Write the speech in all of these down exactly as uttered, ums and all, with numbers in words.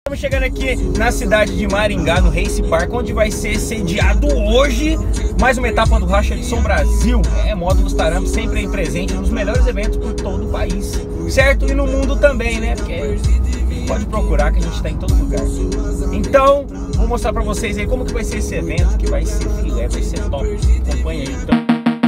Estamos chegando aqui na cidade de Maringá, no Race Park, onde vai ser sediado hoje mais uma etapa do Racha Edição Brasil. É, Módulos Tarampo sempre aí presente nos melhores eventos por todo o país, certo? E no mundo também, né? Porque pode procurar que a gente está em todo lugar. Então, vou mostrar pra vocês aí como que vai ser esse evento, que vai ser filé, vai ser top. Acompanha aí, então.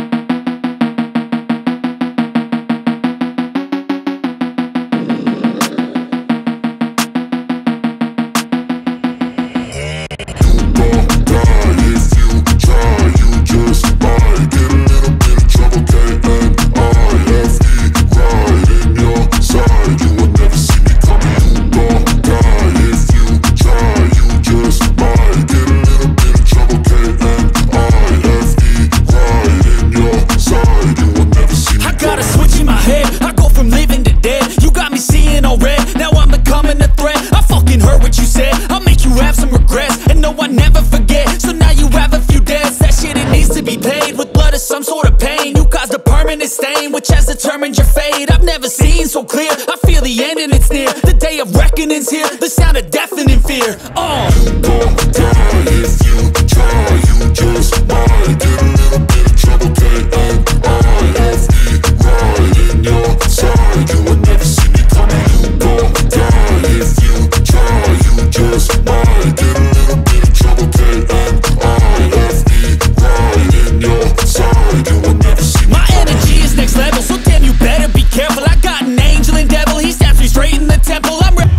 Which has determined your fate. I've never seen so clear. I feel the end and it's near. The day of reckoning's here. The sound of deafening fear. Oh, you won't die if you try. You just might get a little bit of trouble. K M I F E right in your side. You will never see me coming. You won't die if you try. You just might get a little bit of trouble. K M I F E right in your side. You will never see me. My energy is next level, so damn you better be careful. I got an angel and devil, he stabs me straight in the temple. I'm re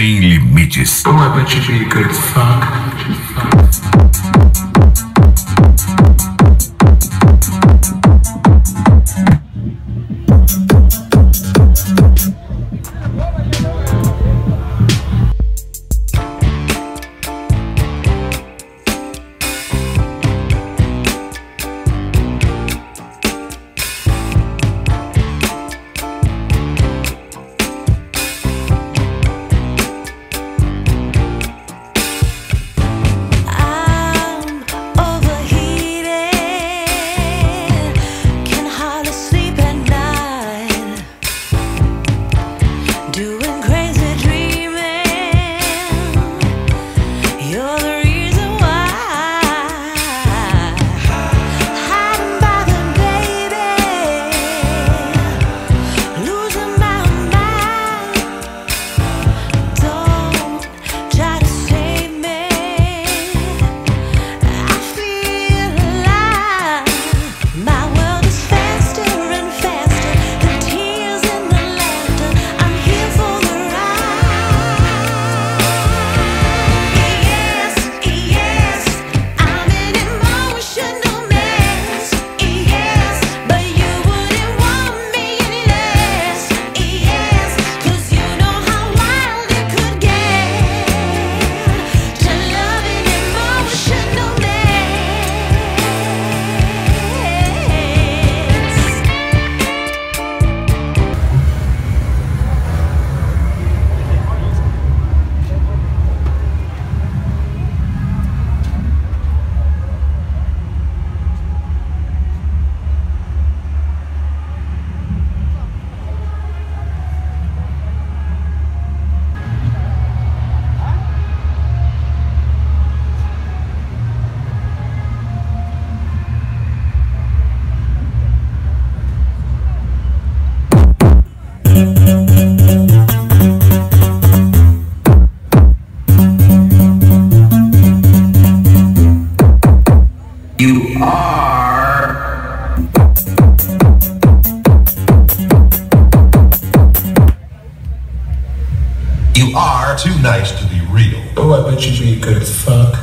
Sem limites. Oh, I bet you be good fuck. You are too nice to be real. Oh, I bet you be good fuck.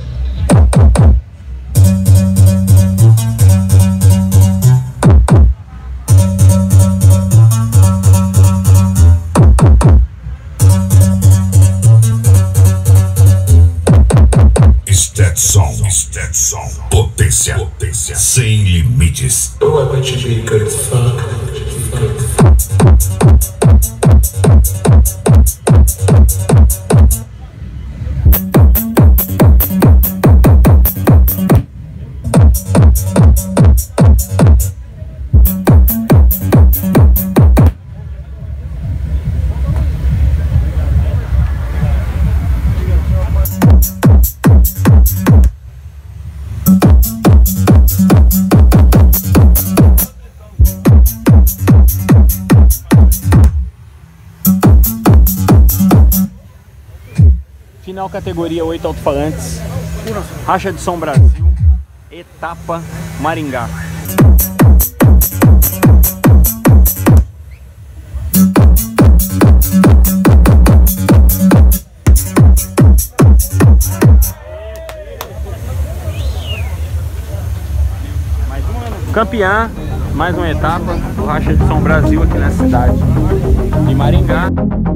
It's that song, it's that song. Potência, potência, sem limites. Oh, I bet you be good fuck. Final categoria oito alto-falantes, Racha de Som Brasil, etapa Maringá. Mais uma, campeã, mais uma etapa do Racha de Som Brasil aqui na cidade de Maringá.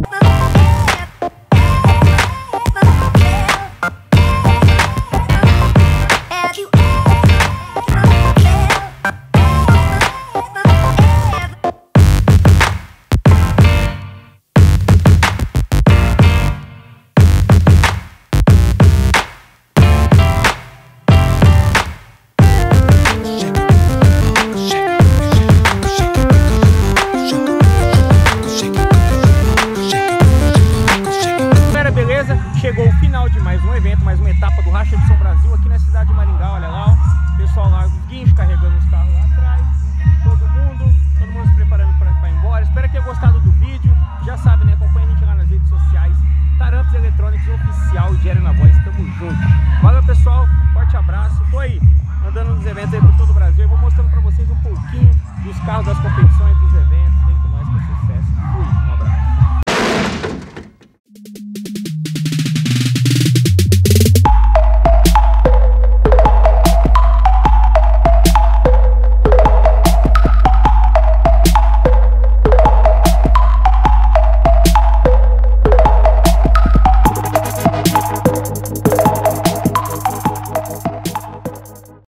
Chegou o final de mais um evento, mais uma etapa do Racha de Som Brasil aqui na cidade de Maringá. Olha lá, ó, pessoal lá, os guinchos carregando os carros lá atrás, todo mundo, todo mundo se preparando para ir embora. Espero que tenha gostado do vídeo. Já sabe, né? Acompanha a gente lá nas redes sociais, Taramps Electronics Oficial e Diário na Voz. Tamo junto. Valeu, pessoal. Forte abraço. Tô aí andando nos eventos aí por todo o Brasil. Eu vou mostrando para vocês um pouquinho dos carros das competições.